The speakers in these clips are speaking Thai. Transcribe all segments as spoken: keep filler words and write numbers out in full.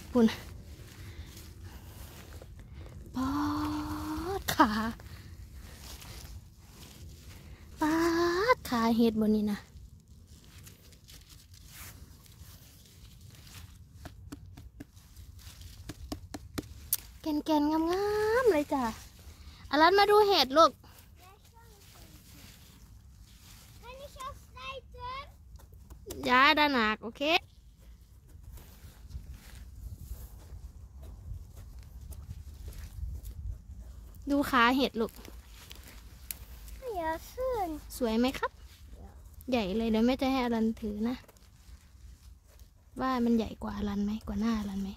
ปุ่นปอดขาปาดขาเห็ดบนนี้นะแกนแกนงามๆเลยจ้ะอลันมาดูเห็ดลูกย้าด้านหนักโอเคดูขาเห็ดลูกสวยไหมครับใหญ่เลยเดี๋ยวแม่จะให้อลันถือนะว่ามันใหญ่กว่าอลันไหมกว่าหน้าอลันไหม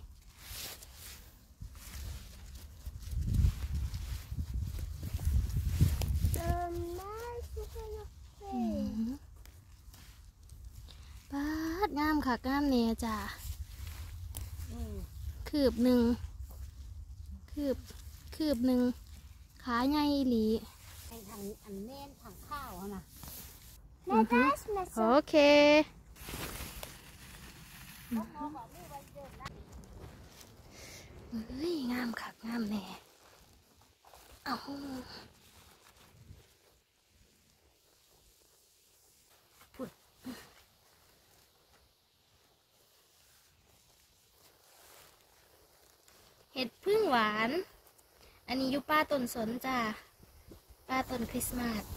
ปาดงามค่ะงามเนี่ยจ้ะคืบหนึ่งคืบคืบหนึ่งขาใหญ่หลีไอ้ทางอันแม่นทางข้าวนะโอเคเฮ้ยงามค่ะงามแน่เอาเห็ดพึ่งหวานอันนี้อยู่ป้าต้นสนจ้าป้าต้นคริสต์มาส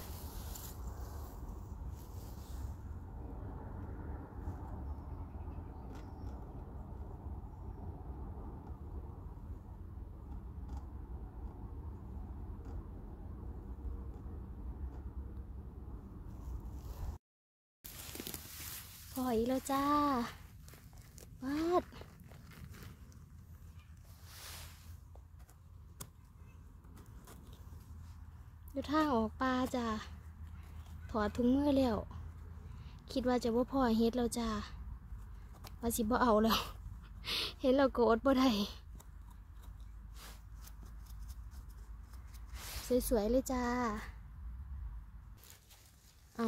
พออีกแล้วจ้าวาดอยู่ทางออกปลาจ้าถอดถุงมือแล้วคิดว่าจะว่าพ่อเฮ็ดแล้วจ้าว่าสิบ่เอาแล้วเห็นเราโกรธบ่ได้สวยๆเลยจ้าเอา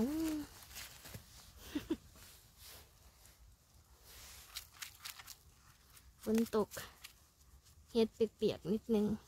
ฝนตกเฮ็ดเปียกๆนิดนึง